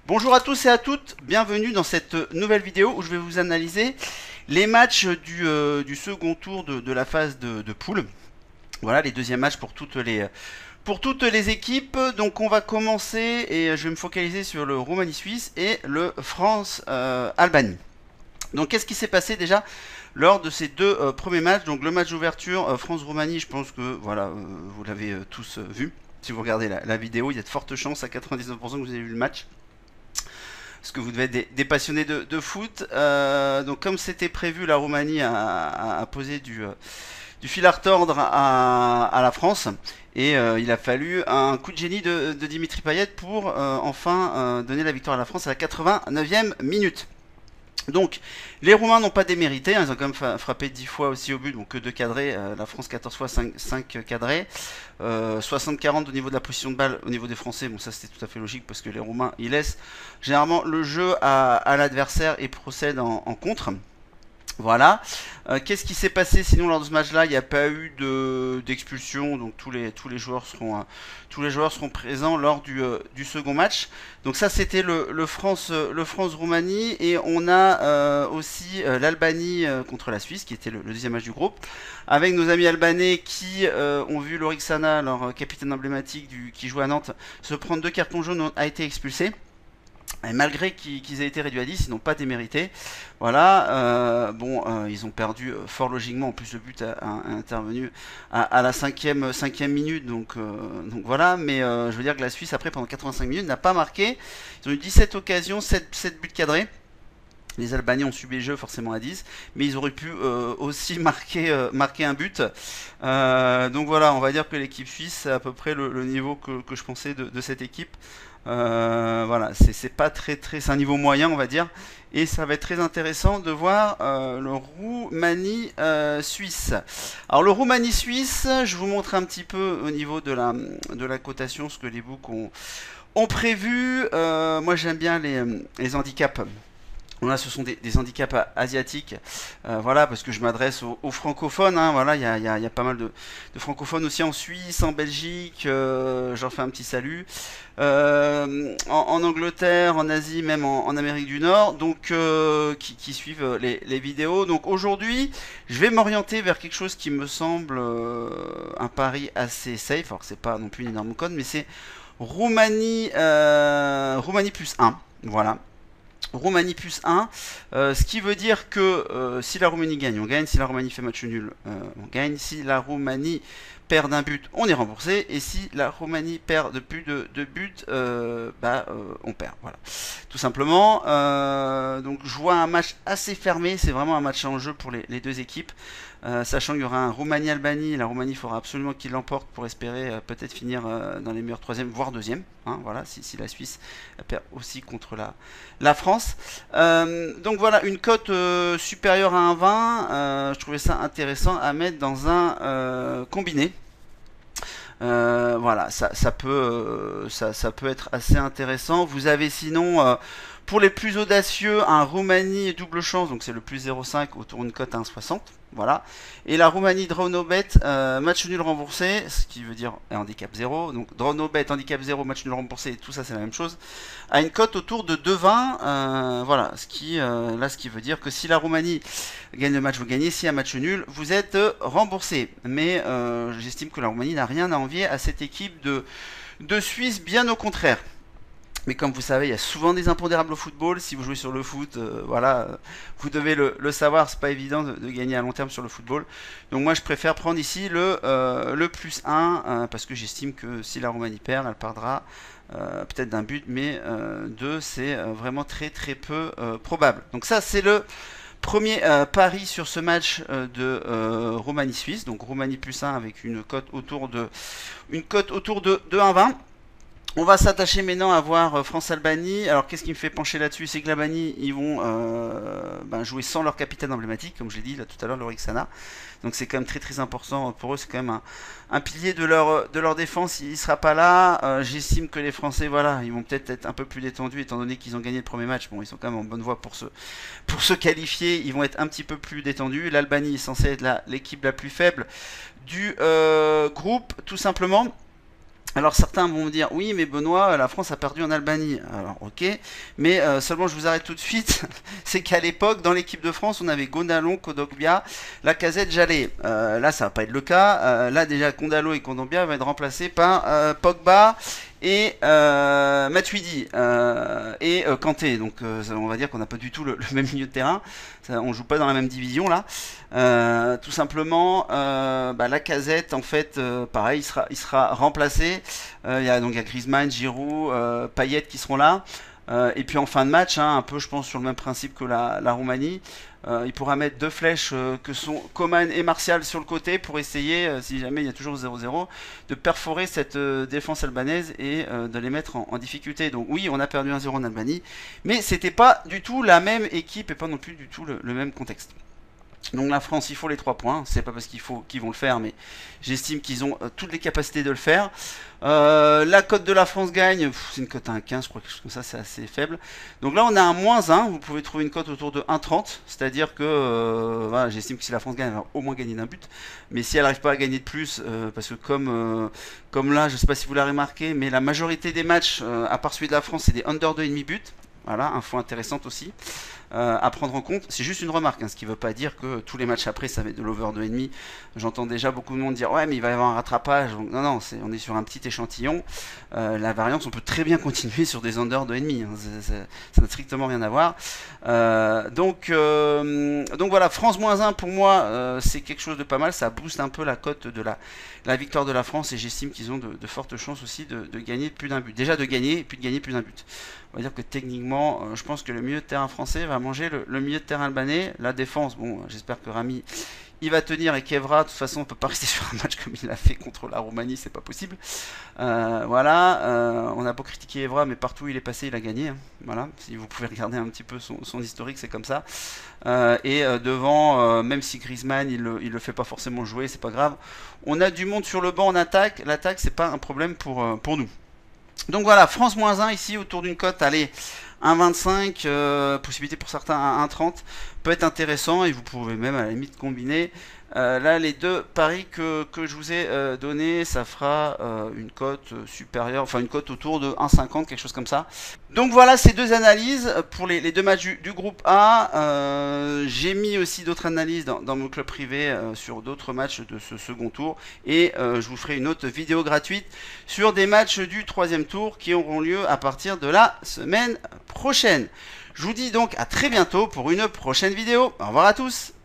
Bonjour à tous et à toutes, bienvenue dans cette nouvelle vidéo où je vais vous analyser les matchs du second tour de la phase de poule. Voilà les deuxièmes matchs pour toutes les équipes. Donc on va commencer et je vais me focaliser sur le Roumanie-Suisse et le France-Albanie. Donc qu'est-ce qui s'est passé déjà lors de ces deux premiers matchs? Donc le match d'ouverture France-Roumanie, je pense que voilà, vous l'avez tous vu. Si vous regardez la vidéo, il y a de fortes chances à 99% que vous avez vu le match. Parce que vous devez être des passionnés de foot. Donc comme c'était prévu, la Roumanie a posé du fil à retordre à la France. Et il a fallu un coup de génie de Dimitri Payet pour enfin donner la victoire à la France à la 89e minute. Donc, les Roumains n'ont pas démérité, hein, ils ont quand même frappé 10 fois aussi au but, donc que 2 cadrés, la France 14 fois 5 cadrés, 60-40 au niveau de la position de balle, au niveau des Français, bon ça c'était tout à fait logique parce que les Roumains ils laissent généralement le jeu à l'adversaire et procèdent en contre. Voilà. Qu'est-ce qui s'est passé sinon lors de ce match-là? Il n'y a pas eu d'expulsion, donc tous les joueurs seront présents lors du second match. Donc ça c'était le France-Roumanie et on a aussi l'Albanie contre la Suisse qui était le deuxième match du groupe avec nos amis albanais qui ont vu Lorik Sana, leur capitaine emblématique qui joue à Nantes, se prendre 2 cartons jaunes, a été expulsé. Et malgré qu'ils aient été réduits à 10, ils n'ont pas démérité. Voilà, ils ont perdu fort logiquement. En plus, le but a intervenu à la cinquième minute. Donc voilà, mais je veux dire que la Suisse, après, pendant 85 minutes, n'a pas marqué. Ils ont eu 17 occasions, 7 buts cadrés. Les Albanais ont subi le jeu forcément à 10, mais ils auraient pu aussi marquer un but. Donc voilà, on va dire que l'équipe suisse, c'est à peu près le niveau que je pensais de cette équipe. Voilà, c'est pas c'est un niveau moyen, on va dire, et ça va être très intéressant de voir le Roumanie-Suisse. Alors le Roumanie-Suisse, je vous montre un petit peu au niveau de la cotation ce que les books ont prévu. Moi j'aime bien les handicaps. Là, ce sont des handicaps asiatiques, voilà, parce que je m'adresse aux francophones, hein, voilà, il y a pas mal de francophones aussi en Suisse, en Belgique, j'en fais un petit salut, en Angleterre, en Asie, même en Amérique du Nord, donc qui suivent les vidéos. Donc aujourd'hui, je vais m'orienter vers quelque chose qui me semble un pari assez safe, alors c'est pas non plus une énorme code, mais c'est Roumanie, Roumanie plus 1, voilà. Roumanie plus 1, ce qui veut dire que si la Roumanie gagne, on gagne, si la Roumanie fait match nul, on gagne, si la Roumanie perd d'un but, on est remboursé, et si la Roumanie perd de plus de buts, on perd, voilà, tout simplement. Donc je vois un match assez fermé, c'est vraiment un match en jeu pour les deux équipes. Sachant qu'il y aura un Roumanie-Albanie, la Roumanie faudra absolument qu'il l'emporte pour espérer peut-être finir dans les meilleurs troisième, voire deuxième. Hein, voilà, si la Suisse perd aussi contre la France. Donc voilà, une cote supérieure à 1,20. Je trouvais ça intéressant à mettre dans un combiné. Voilà, ça peut être assez intéressant. Vous avez sinon, pour les plus audacieux, un Roumanie double chance, donc c'est le plus 0,5 autour d'une cote à 1,60. Voilà. Et la Roumanie draw no bet, match nul remboursé, ce qui veut dire handicap 0. Donc draw no bet, handicap 0, match nul remboursé, tout ça c'est la même chose. À une cote autour de 2,20. Voilà, ce qui veut dire que si la Roumanie gagne le match, vous gagnez. Si un match nul, vous êtes remboursé. Mais j'estime que la Roumanie n'a rien à envier à cette équipe de Suisse, bien au contraire. Mais comme vous savez, il y a souvent des impondérables au football. Si vous jouez sur le foot, voilà, vous devez le savoir. C'est pas évident de gagner à long terme sur le football. Donc moi, je préfère prendre ici le plus 1 parce que j'estime que si la Roumanie perd, elle perdra peut-être d'un but, mais 2, c'est vraiment très peu probable. Donc ça, c'est le premier pari sur ce match de Roumanie-Suisse. Donc Roumanie plus 1 avec une cote autour de 1,20. On va s'attacher maintenant à voir France-Albanie. Alors qu'est-ce qui me fait pencher là-dessus? C'est que l'Albanie, ils vont jouer sans leur capitaine emblématique, comme je l'ai dit là tout à l'heure, Lorik Sana. Donc c'est quand même très important pour eux, c'est quand même un pilier de leur défense, il ne sera pas là. J'estime que les Français, voilà, ils vont peut-être être un peu plus détendus étant donné qu'ils ont gagné le premier match. Bon, ils sont quand même en bonne voie pour se qualifier, ils vont être un petit peu plus détendus. L'Albanie est censée être l'équipe la plus faible du groupe, tout simplement. Alors certains vont me dire, oui mais Benoît, la France a perdu en Albanie. Alors ok, mais seulement je vous arrête tout de suite, c'est qu'à l'époque, dans l'équipe de France, on avait Gondalon, Kondogbia, Lacazette, Jallet. Là ça va pas être le cas, là déjà Kondalo et Kondogbia vont être remplacés par Pogba et Matuidi et Kanté. Donc on va dire qu'on n'a pas du tout le même milieu de terrain, on joue pas dans la même division là. Tout simplement, Lacazette en fait, pareil, il sera remplacé. Il y a Griezmann, Giroud, Payet qui seront là. Et puis en fin de match, hein, un peu je pense sur le même principe que la Roumanie, il pourra mettre deux flèches que sont Coman et Martial sur le côté pour essayer, si jamais il y a toujours 0-0, de perforer cette défense albanaise et de les mettre en difficulté. Donc oui, on a perdu 1-0 en Albanie, mais c'était pas du tout la même équipe et pas non plus du tout le même contexte. Donc la France, il faut les 3 points. C'est pas parce qu'ils vont le faire, mais j'estime qu'ils ont toutes les capacités de le faire. La cote de la France gagne, c'est une cote à 1,15, je crois que quelque chose comme ça, c'est assez faible. Donc là, on a un -1. Vous pouvez trouver une cote autour de 1,30. C'est-à-dire que voilà, j'estime que si la France gagne, elle va au moins gagner d'un but. Mais si elle n'arrive pas à gagner de plus, parce que comme là, je sais pas si vous l'avez remarqué, mais la majorité des matchs, à part celui de la France, c'est des under 2,5 buts. Voilà, info intéressante aussi à prendre en compte. C'est juste une remarque, hein, ce qui ne veut pas dire que tous les matchs après ça va être de l'over 2,5. J'entends déjà beaucoup de monde dire ouais mais il va y avoir un rattrapage. Donc, non, non, on est sur un petit échantillon. La variance, on peut très bien continuer sur des under 2,5. Hein, ça n'a strictement rien à voir. Donc voilà, France -1 pour moi, c'est quelque chose de pas mal. Ça booste un peu la cote de la victoire de la France et j'estime qu'ils ont de fortes chances aussi de gagner plus d'un but. Déjà de gagner et puis de gagner plus d'un but. On va dire que techniquement, je pense que le milieu de terrain français va manger le milieu de terrain albanais. La défense, bon, j'espère que Rami il va tenir et qu'Evra, de toute façon, on peut pas rester sur un match comme il l'a fait contre la Roumanie, c'est pas possible. Voilà, on a beau critiquer Evra, mais partout où il est passé, il a gagné. Hein. Voilà, si vous pouvez regarder un petit peu son historique, c'est comme ça. Devant, même si Griezmann, il le fait pas forcément jouer, c'est pas grave. On a du monde sur le banc en attaque. L'attaque, c'est pas un problème pour nous. Donc voilà, France -1 ici autour d'une cote, allez, 1,25, possibilité pour certains à 1,30, peut être intéressant et vous pouvez même à la limite combiner. Là, les deux paris que je vous ai donné, ça fera une cote supérieure, enfin une cote autour de 1,50, quelque chose comme ça. Donc voilà ces deux analyses pour les deux matchs du groupe A. J'ai mis aussi d'autres analyses dans mon club privé sur d'autres matchs de ce second tour. Et je vous ferai une autre vidéo gratuite sur des matchs du troisième tour qui auront lieu à partir de la semaine prochaine. Je vous dis donc à très bientôt pour une prochaine vidéo. Au revoir à tous.